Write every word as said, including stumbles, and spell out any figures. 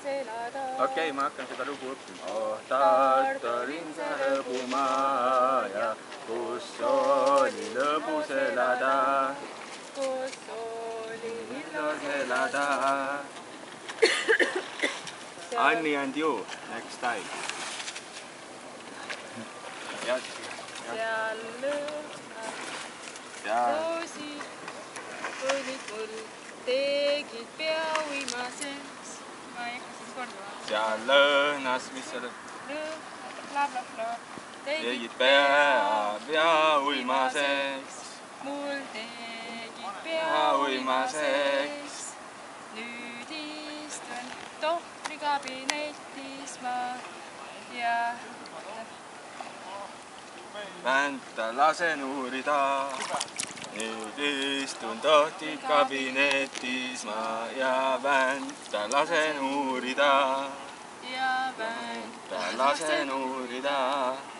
elada. okei okay,, ma hakkan seda lugu õppima. oh Tartu linn sa lõbumaa ja kus oli lõbus elada. Kus oli ilus elada. Anni and you next time. seal lõhnad roosid olid mul, tegid pea uimaseks. ma ei hakka siis kordama. seal lõhnas, mis seal lõhn, bla bla bla, tegid pea, pea uimaseks. mul tegid pea uimaseks. nüüd istun tohtri kabinetis ma ja vänta lasen uurida. nüüd istun tohtri kabinetis ma ja vänta lasen uurida. ja vänta lasen uurida.